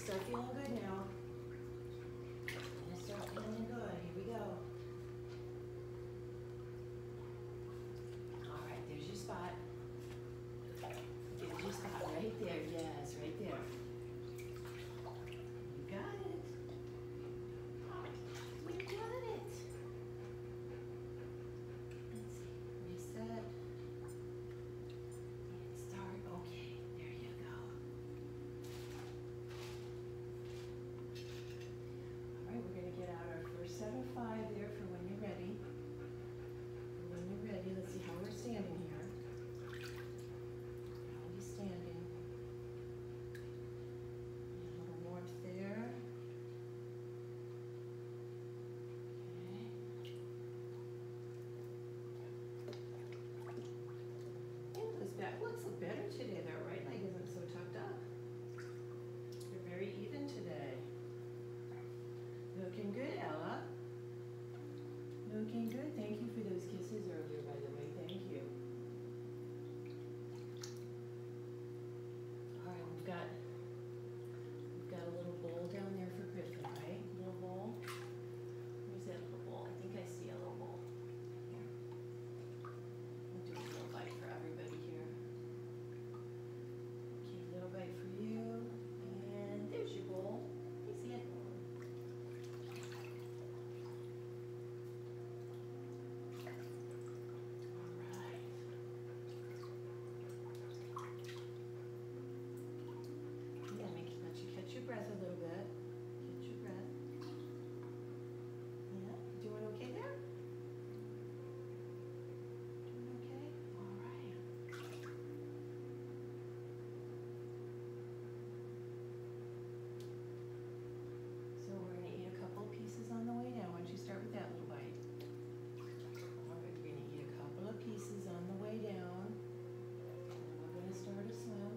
start feeling good now. You're gonna start feeling good. Here we go. All right, there's your spot. There's your spot right there. Yes, right there. You got it. You got it. Let's see. Reset. And start. Okay, there you go. All right, we're going to get out our first set of 5 there for when you're ready. When you're ready, let's see how we're standing here. How are you standing? A little warmth there. Okay. This back looks better today. That right leg isn't so tucked up. You're very even today. Looking good, Ella. Looking good. Thank you for those kisses earlier, by the way. Thank you. All right, we've got a little bowl down there for Griffin, right? Little bowl. Where's that little bowl? I think I see a little bowl. Here. I'll do a little bite for everybody here. Okay, little bite for you. And there's your bowl. You see it? Breath a little bit. Get your breath. Yeah, doing okay there? Doing okay? All right. So we're going to eat a couple of pieces on the way down. Why don't you start with that little bite? All right, we're going to eat a couple of pieces on the way down. And we're going to start a swim.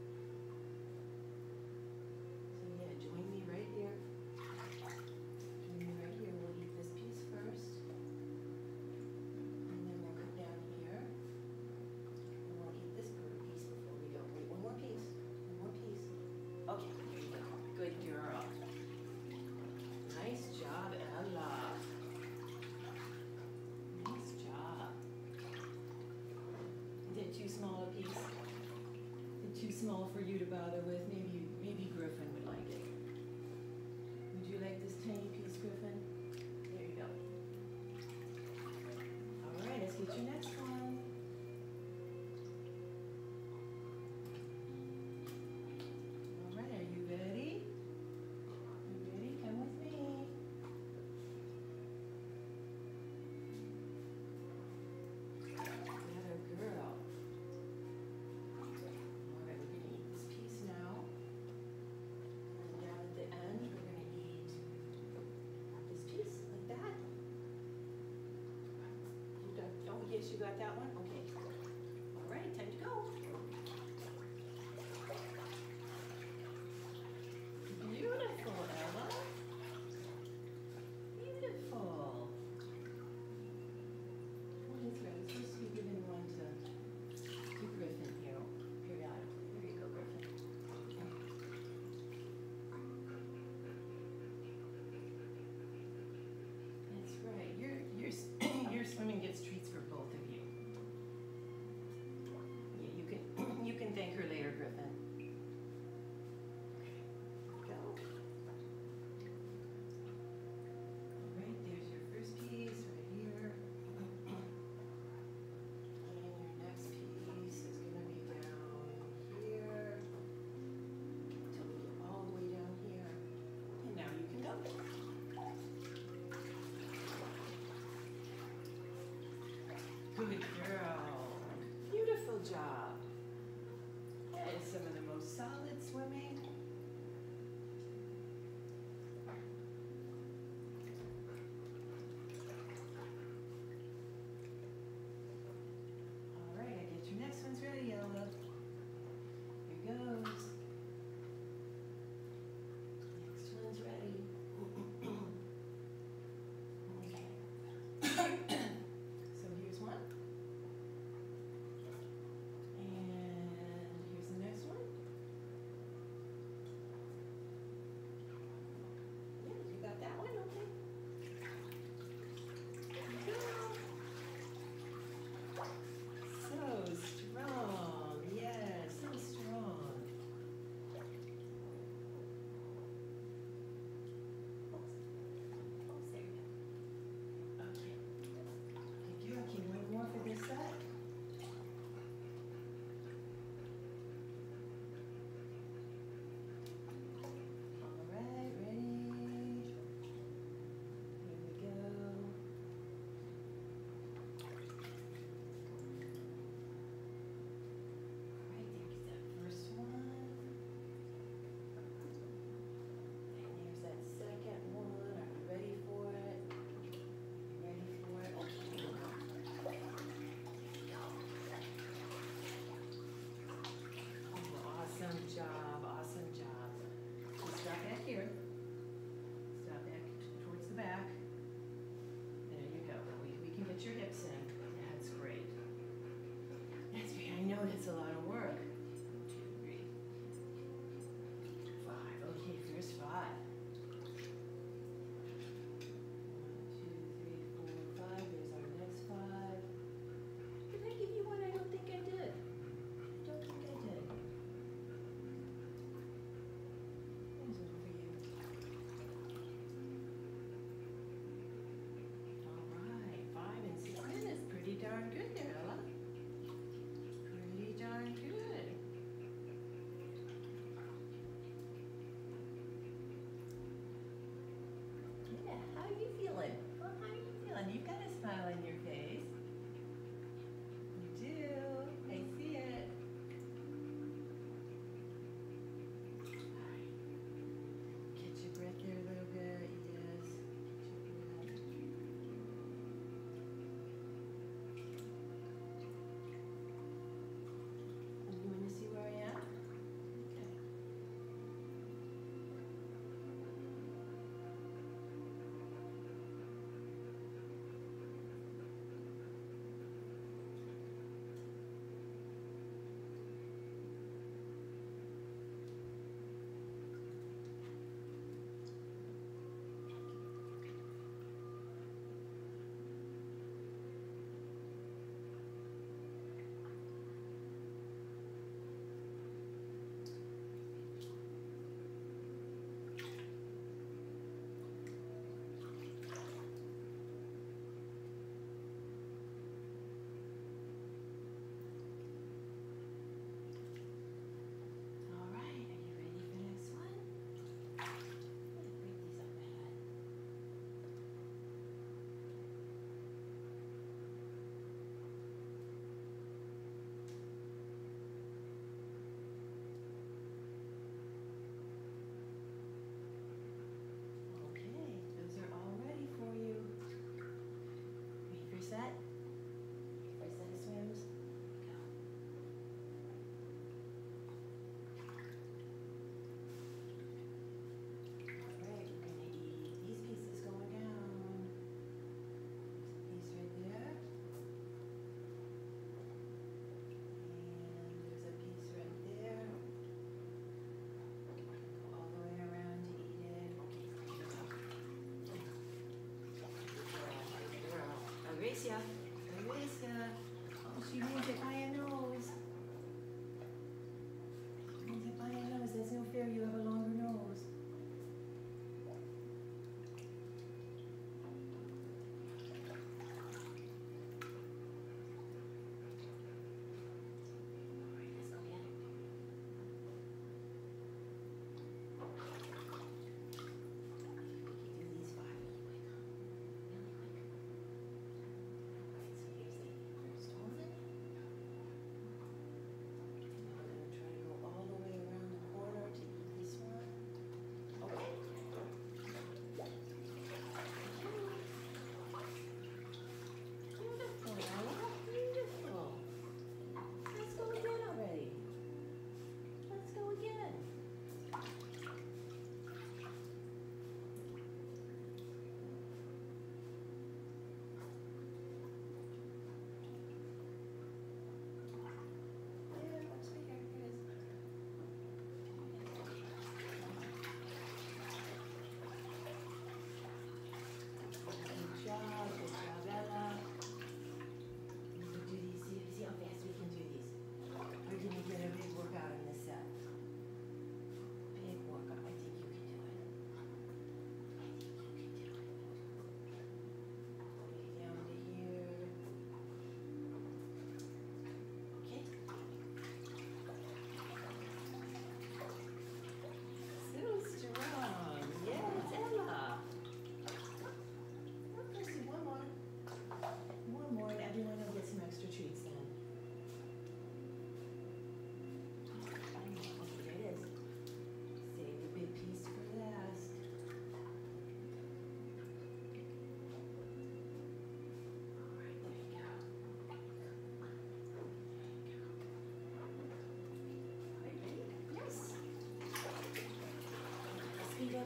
Join me right here. Join me right here. We'll eat this piece first. And then we'll come down here. And we'll eat this piece before we go. Wait, one more piece. One more piece. Okay, here you go. Good girl. Nice job, Ella. Nice job. Is it too small a piece? Is it too small for you to bother with? Maybe Griffin would like it. Would you like this tiny piece, Griffin? There you go. All right, let's get your next one. All right, are you ready? You ready? Come with me. Another girl. All right, we're going to eat this piece now. And down at the end, we're going to eat this piece like that. You got, oh, yes, you got that one? Okay. All right, time to go. Beautiful, Ella. Beautiful. Oh, that's right. It's supposed to be giving one to Griffin here periodically. There you go, Griffin. That's right. Your swimming gets treats for both of you. Yeah, you can Good job, awesome job. So stop back here. Stop back towards the back. There you go. We can get your hips in. That's great. That's great. I know that's a lot of work. 2, 3, 5. Okay, first 5. 1, 2, 3, 4, 5. There's our next 5. Did I give you one? I don't think I did. I don't think I did. There's one for you. All right, 5 and 6 minutes. Pretty darn good there, Ella. Pretty darn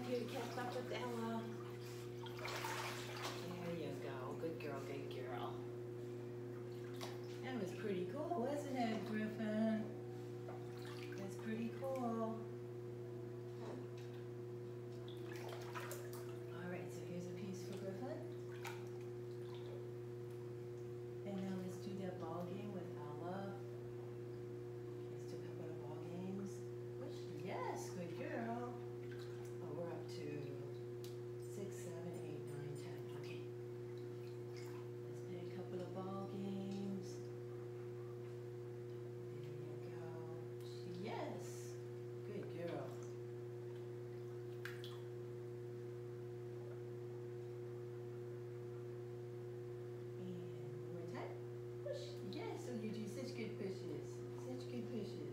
here to catch up with Ella. There you go. Good girl, good girl. That was pretty cool, wasn't it, Griffin? That's pretty cool. Alright, so here's a piece for Griffin. And now let's do that ball game with Ella. Let's do a couple of ball games. Which, yes, good girl. Oh, we're up to 6, 7, 8, 9, 10. Okay. Let's play a couple of ball games. There you go. Yes. Good girl. And one more time. Push. Yes, so you do such good pushes. Such good pushes.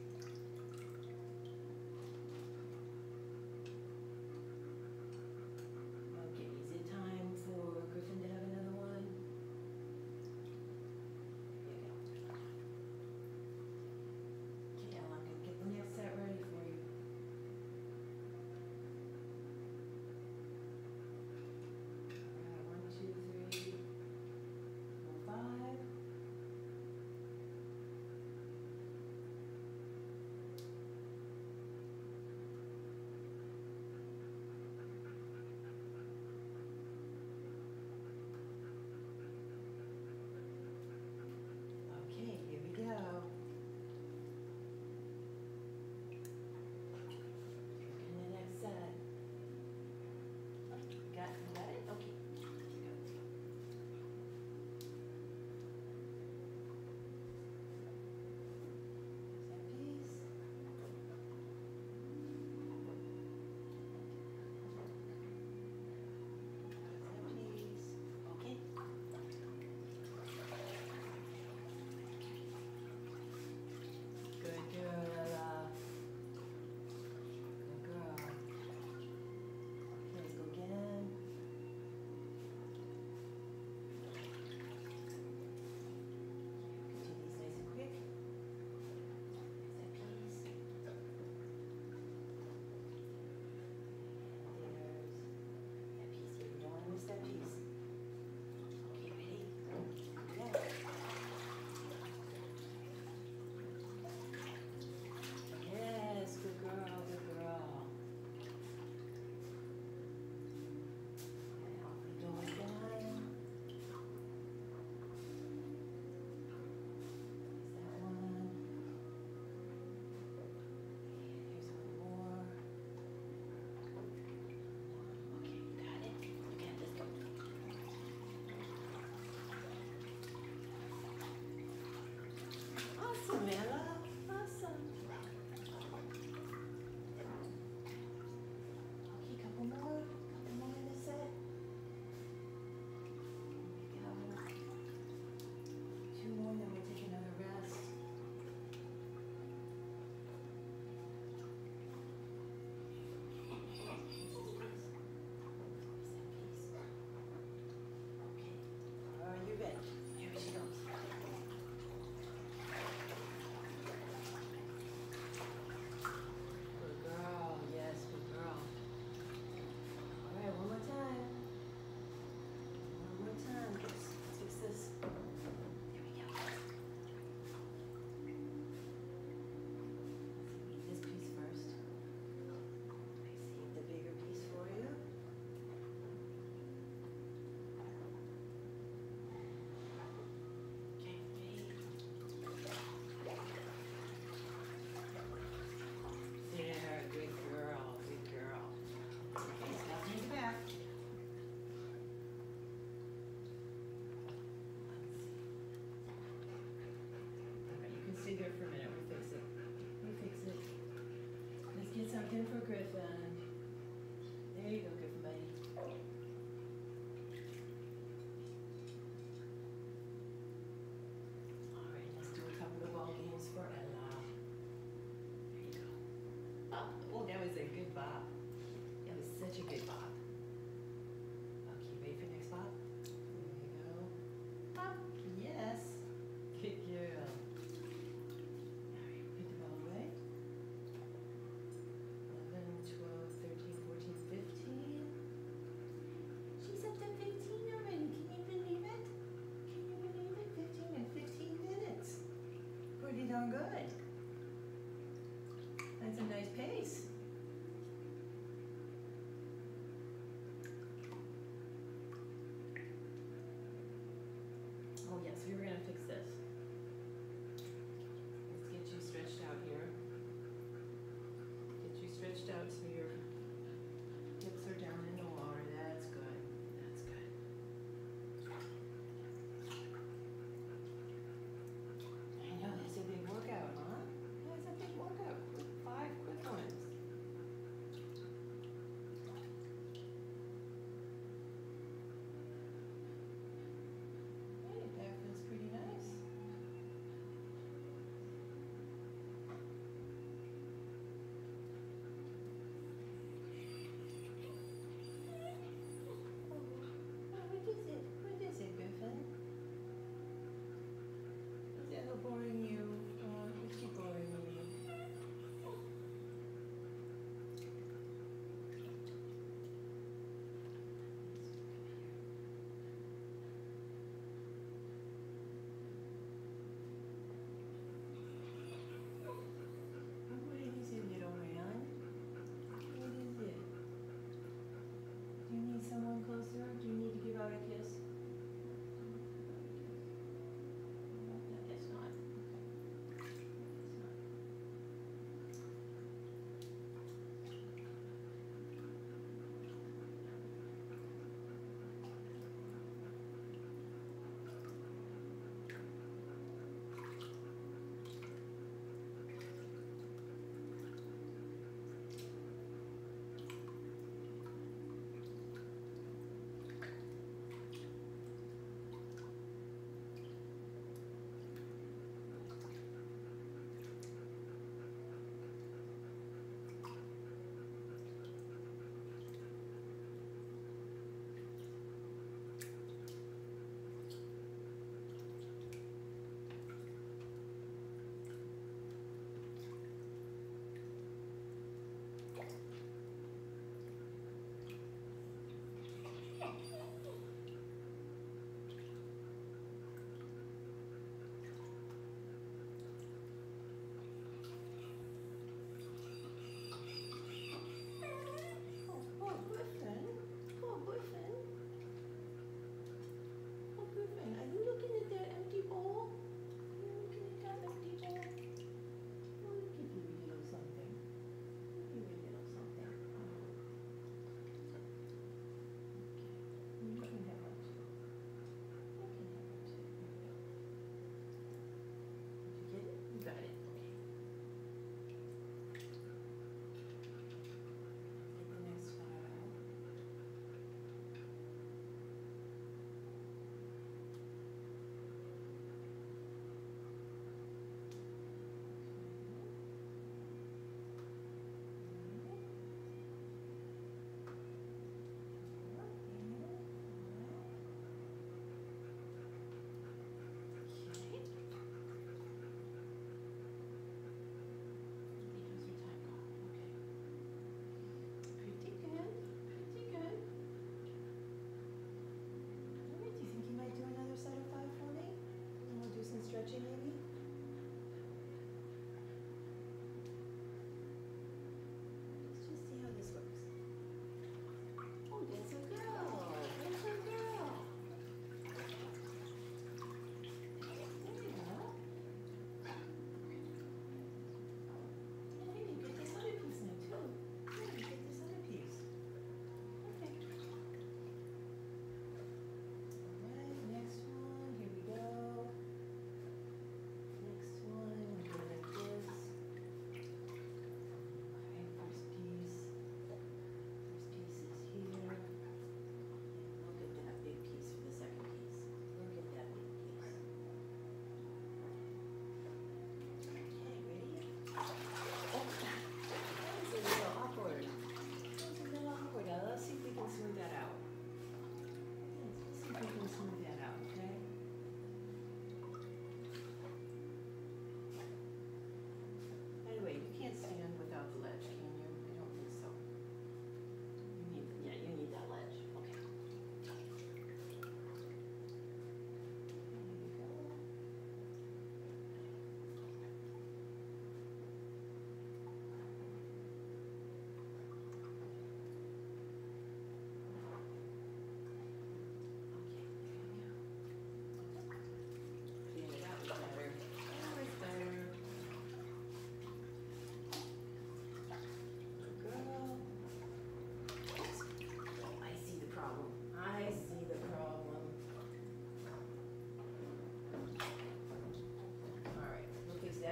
Okay, is it time for Griffin to have another one? Here you go. Okay, Ella, I'm gonna get the next set ready for you. Alright, 1, 2, 3, 4, 5. Okay, here we go. And the next set. Got it? Okay. Go. That piece. That piece. Okay. Good girl, Ella. Good girl. Okay, let's go again. Do these nice and quick. That piece. There's that piece here. You don't want to miss that piece. Okay, ready? Yeah. Yes, good girl, good girl. And off we go again. There's that one. And here's one more. Okay, you got it? Okay, let's go. Awesome, Ella. Awesome. Okay, couple more in the set. Here we go. 2 more, then we'll take another rest. Okay, are you ready? Here she goes. Good girl, yes, good girl. All right, one more time. One more time. Let's fix this. There we go. Eat this piece first. I saved the bigger piece for you. Okay, ready? There, good girl, good girl. Okay, stop in the back. Alright, you can stay there for a minute. We'll fix it. We'll fix it. Let's get something for Griffin. There you go, Griffin, buddy. Alright, let's do a couple of ball games for Ella. There you go. Oh, that was a good bop. That was such a good bop. Okay, ready for next bop? There you go. Bop. Yes. Good girl. Alright, put the ball away. 11, 12, 13, 14, darn good. That's a nice pace. Oh yes, we were gonna fix this. Let's get you stretched out here. Get you stretched out so your hips are down in the water. That's good. That's good. I know, that's a big workout, huh? That's a big workout. 5 quick ones. Hey, that feels pretty nice.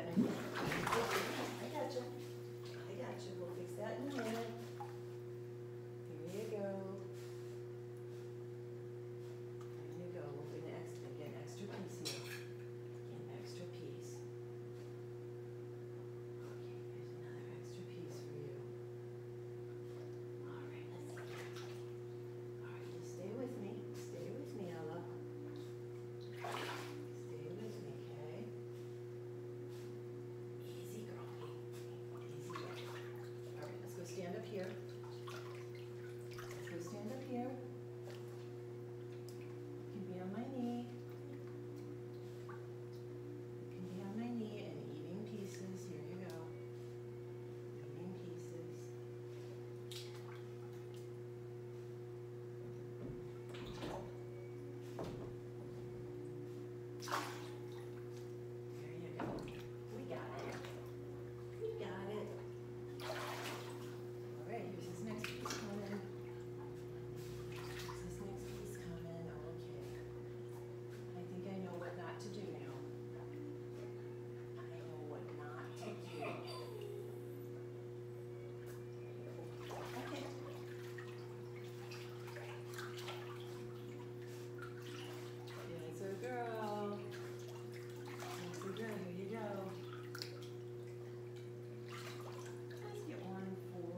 I gotcha. I gotcha. We'll fix that in a minute. Here you go. There you go. We'll get an extra piece here. Get an extra piece. Okay, here's another extra piece for you. All right, let's see. All right, just stay with me. Stay with me, Ella. Stay with me, okay? Easy, girl. Easy, girl. All right, let's go stand up here. Let's go stand up here. You can be on my knee. You can be on my knee and eating pieces. Here you go. Eating pieces. There you go. We got it. We got it. All right, here's this next piece coming. Here's this next piece coming. Okay. I think I know what not to do now. I know what not to do. Okay. It's a girl. It's a girl. Here you go. Let's get one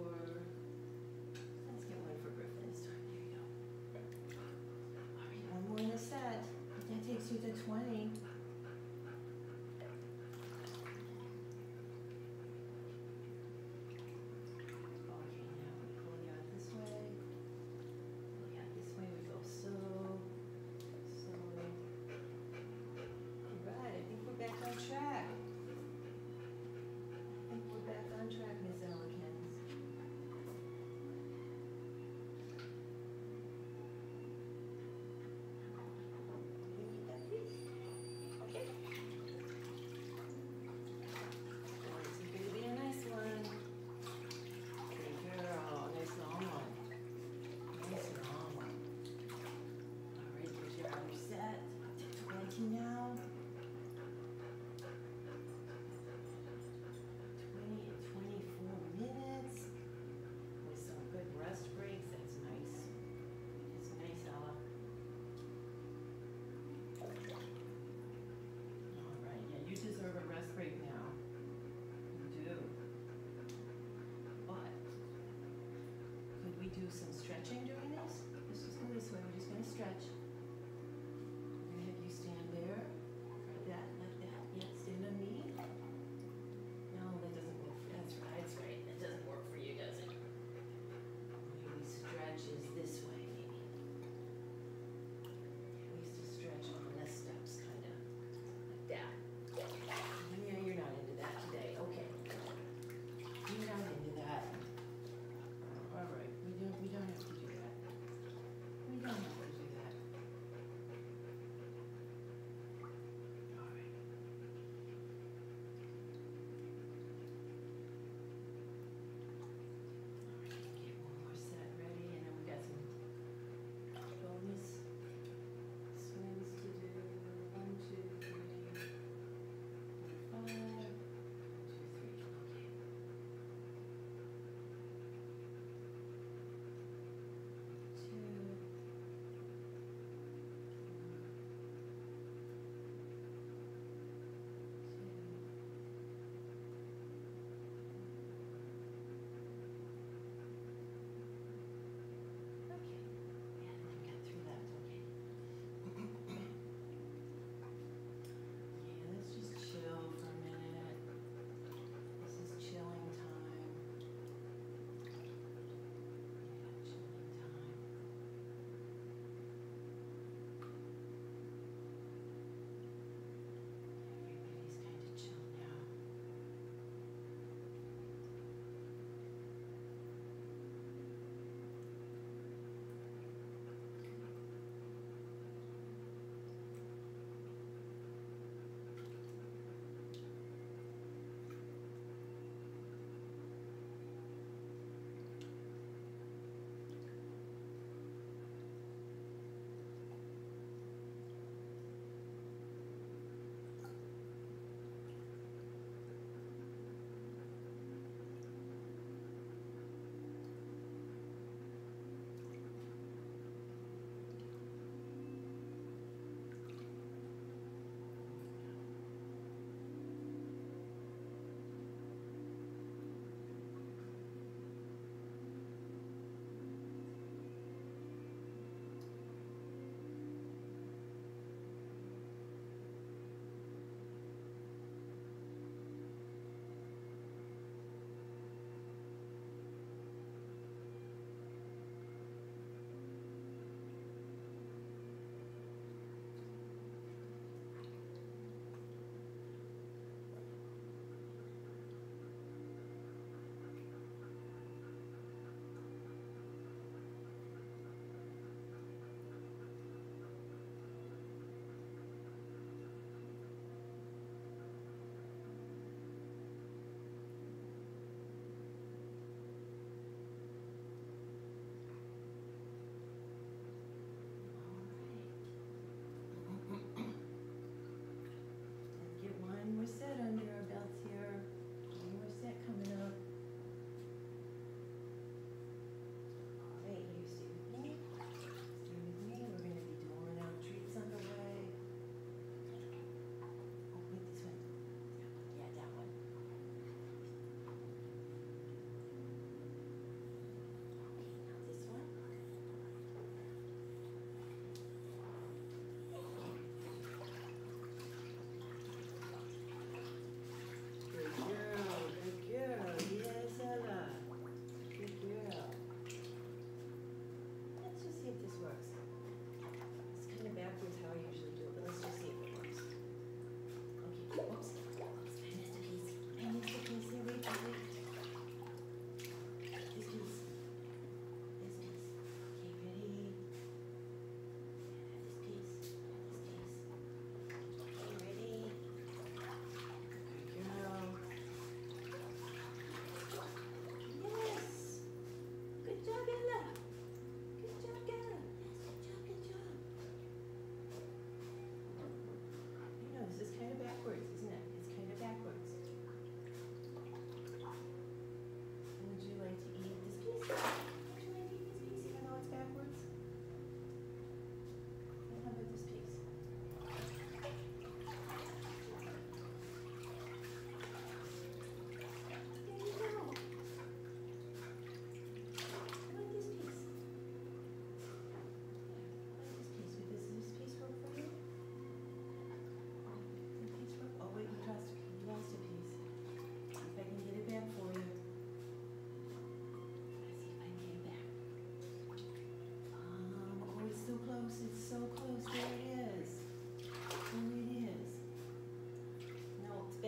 for Griffin this time. Here you go. All right, one more in the set. That takes you to 20. Okay, now we pull you out this way. Pull you out this way. We go so. Right, I think we're back on track. Miss Ellikins. Okay. Oh, this is gonna be a nice one. Good girl, nice long one. Nice long one. All right, here's your other set. Up to 20 now. 20 and 24 minutes with some good rest breaks. That's nice. It's nice, Ella. All right, yeah, you deserve a rest break now. You do. But could we do some stretching during this? Let's just go this way. We're just going to stretch. I'm going to have you stand there. Like that, like that. Yeah, stand on me. No, that doesn't work. That's right. That doesn't work for you, does it? Maybe stretch is this way, maybe. We used to stretch on the steps, kind of. Like that. Yeah, you're not into that today. Okay. You're not into that. All right. We don't have to do that. We don't have to do that.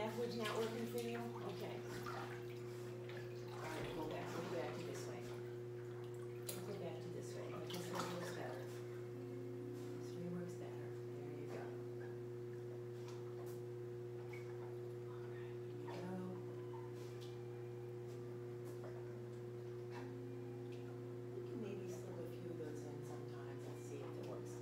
backwards not working for you? Okay. Alright, go back to this way. Go back to this way, like this way works better. This way works better, there you go. Alright, here we go. You can maybe slip a few of those in sometimes, let's see if it works.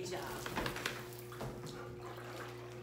job.